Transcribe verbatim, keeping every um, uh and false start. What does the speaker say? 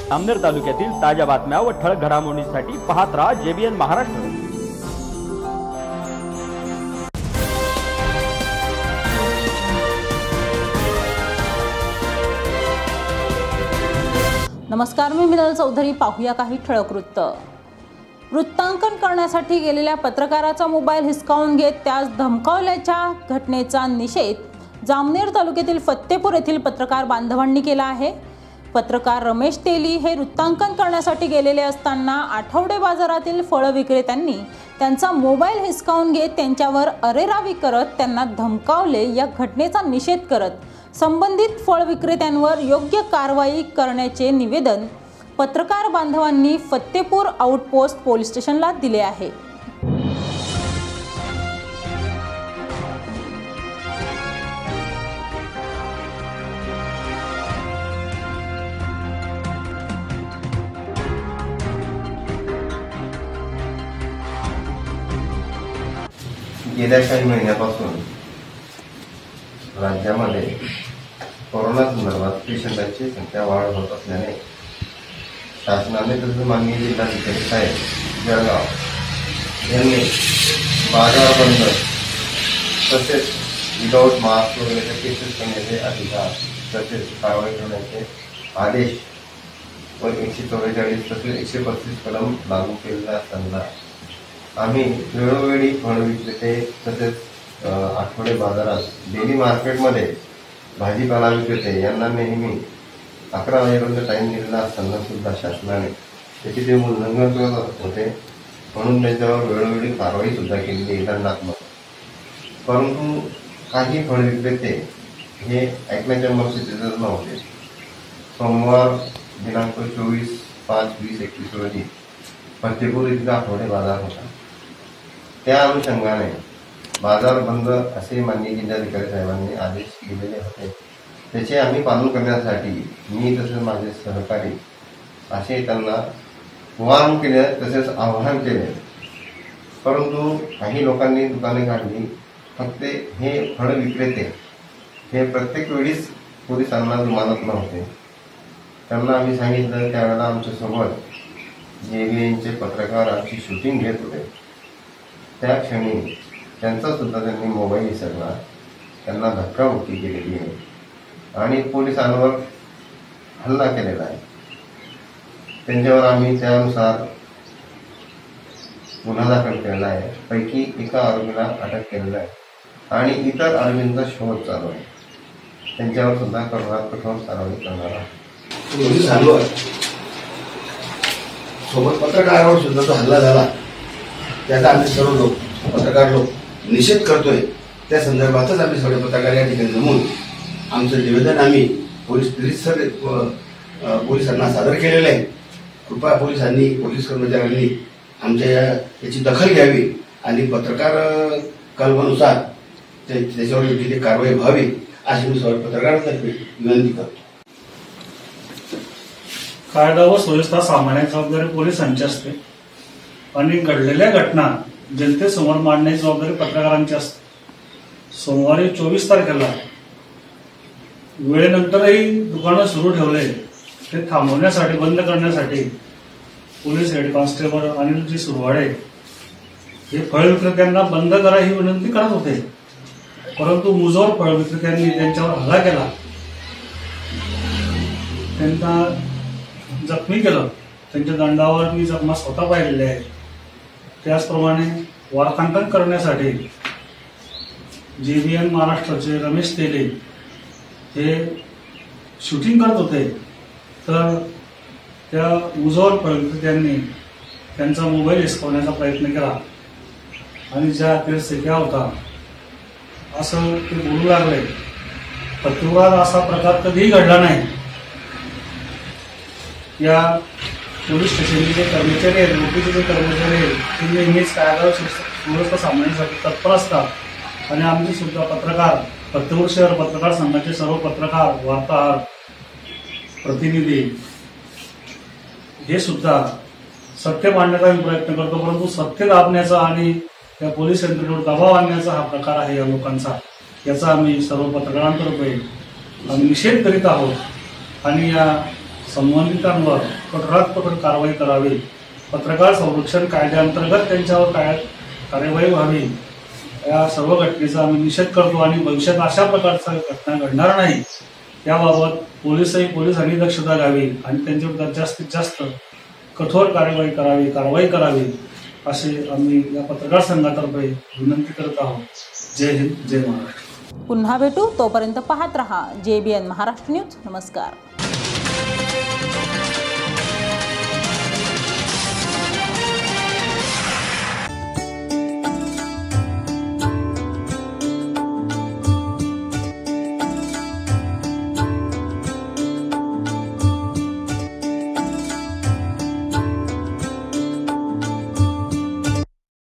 जामनेर तालुक्यातील ताज्या बातम्या व ठळक घडामोडींसाठी पाहत राहा जेबीएन महाराष्ट्र। नमस्कार, मी मिनल चौधरी। पाहूया काही ठळक वृत्त। वृत्तांकन करण्यासाठी गेलेल्या पत्रकाराचा मोबाईल हिसकावून घेत त्यास धमकावल्याच्या घटनेचा निषेध जामनेर तालुक्यातील फत्तेपूर येथील पत्रकार बांधवांनी केला आहे। पत्रकार रमेश तेली हे वृत्तांकन करण्यासाठी गेलेले असताना आठवडे बाजारातील फळ विक्रेत्यांनी त्यांचा मोबाईल हिसकावून घेत त्यांच्यावर अरेरावी करत त्यांना धमकावले। या घटनेचा निषेध करत संबंधित फळ विक्रेत्यांवर योग्य कारवाई करण्याचे निवेदन पत्रकार बांधवांनी फत्तेपूर आउटपोस्ट पोलीस स्टेशनला दिले आहे। गेल्या काही महिन्यापासून राज्यामध्ये कोरोना संदर्भात पेशंटांची संख्या वाढ होत असल्याने शासनाने तसेच माननीय जिल्हाधिकारी साहेब जळगाव यांनी बाजार बंद तसेच विदाउट मास्क वगैरे केसेस करण्याचे अधिकार तसेच कारवाई करण्याचे आदेश व एकशे चौवेचाळीस तसेच एकशे पस्तीस कलम लागू केलेला असताना आम्ही वेळोवेळी फळ विक्रेते तसेच आठवडे बाजारात डेली मार्केटमध्ये भाजीपाला विक्रेते यांना नेहमी अकरा वाजेपर्यंत टाईम दिलेला असताना सुद्धा शासनाने त्याची ते उल्लंघन करत होते, म्हणून त्यांच्यावर वेळोवेळी कारवाई सुद्धा केलेली आहे दंडात्मक। परंतु काही फळ विक्रेते हे ऐकण्याच्या मनस्थितीतच नव्हते। सोमवार दिनांक चोवीस पाच वीस एकवीस रोजी फत्तेपूर इथला आठवडे बाजार होता। त्या अनुषंगाने बाजार बंद असे माननीय जिल्हाधिकारी साहेबांनी आदेश दिलेले होते, त्याचे आम्ही पालन करण्यासाठी मी तसेच माझे सहकारी असे त्यांना आवाहन केले तसेच आवाहन केले। परंतु काही लोकांनी दुकाने काढली। फक्त हे फळ विक्रेते हे प्रत्येक वेळीच पोलिसांना जुमानत नव्हते। त्यांना आम्ही सांगितलं, त्यावेळेला आमच्यासोबत जेबीएनचे पत्रकार आमची शूटिंग घेत होते। त्या क्षणी त्यांचा सुद्धा त्यांनी मोबाईल विसरला, त्यांना धक्काबुक्की केलेली आहे आणि पोलिसांवर हल्ला केलेला आहे। त्यांच्यावर आम्ही त्यानुसार गुन्हा दाखल केलेला आहे। पैकी एका आरोपीला अटक केलेला आहे आणि इतर आरोपींचा शोध चालू आहे। त्यांच्यावर सुद्धा कठोर कठोर कारवाई करणार आहे। सोबत पत्रकारावर सुद्धा जो हल्ला झाला त्याचा आम्ही सर्व लोक पत्रकार लोक निषेध करतोय। त्या संदर्भातच आम्ही सगळे पत्रकार या ठिकाणी जमून आमचं निवेदन आम्ही पोलीस रिसर पोलिसांना सादर केलेलं आहे। कृपया पोलिसांनी पोलीस कर्मचाऱ्यांनी आमच्या याची दखल घ्यावी आणि पत्रकार कलमानुसार त्याच्यावर योग्य ती कारवाई व्हावी अशी मी सर्व पत्रकारांतर्फे विनंती करतो। कायदा व सुव्यवस्था सामान्य जबाबदारी पोलिसांची असते आणि घडलेल्या घटना जनतेसमोर मांडण्याची जबाबदारी पत्रकारांची असते। सोमवारी चोवीस तारखेला वेळेनंतरही दुकानं सुरू ठेवले ते थांबवण्यासाठी बंद करण्यासाठी police head constable Anilji Surwade हे फळ विक्रेत्यांना बंद करा ही विनंती करत होते, परंतु मुजोर फळ विक्रेत्यांनी त्यांच्यावर हल्ला केला, त्यांना जखमी केलं। त्यांच्या दंडावर मी जखमा स्वतः पाहिलेले आहे। त्याचप्रमाणे वार्तांकन करण्यासाठी जेबीएन महाराष्ट्राचे रमेश तेली हे शूटिंग करत होते, तर त्या मुजोर फळविक्रेत्यांनी त्यांचा मोबाईल हिसकावण्याचा प्रयत्न केला आणि ज्या अखेर होता असं ते बोलू लागले। फत्तेपुरात असा प्रकार कधीही घडला नाही। या पोलीस स्टेशनचे जे कर्मचारी आहेत, ओपीचे जे कर्मचारी आहेत, ते नेहमीच कायदा सुव्यवस्था सांभाळण्यासाठी तत्पर असतात आणि आमचे सुद्धा पत्रकार फत्तेपूर शहर पत्रकार संघाचे सर्व पत्रकार वार्ताहर प्रतिनिधी हे सुद्धा सत्य मांडण्याचा प्रयत्न करतो, परंतु सत्य दाबण्याचा आणि त्या पोलीस यंत्रणेवर दबाव आणण्याचा हा प्रकार आहे या लोकांचा। याचा आम्ही सर्व पत्रकारांतर्फे आम्ही निषेध करीत आहोत आणि या संबंधितांवर कठोरात कठोर कारवाई करावी, पत्रकार संरक्षण कायद्याअंतर्गत त्यांच्यावर काय कार्यवाही व्हावी, या सर्व घटनेचा आम्ही निषेध करतो आणि भविष्यात अशा प्रकारच्या घटना घडणार नाही याबाबत पोलिसही पोलिसांनी दक्षता घ्यावी आणि त्यांच्याविरुद्ध जास्तीत जास्त कठोर कार्यवाही करावी कारवाई करावी असे आम्ही या पत्रकार संघातर्फे विनंती करत आहोत. जय हिंद, जय महाराष्ट्र. पुन्हा भेटू, तोपर्यंत पाहत रहा जे बी एन महाराष्ट्र न्यूज. नमस्कार.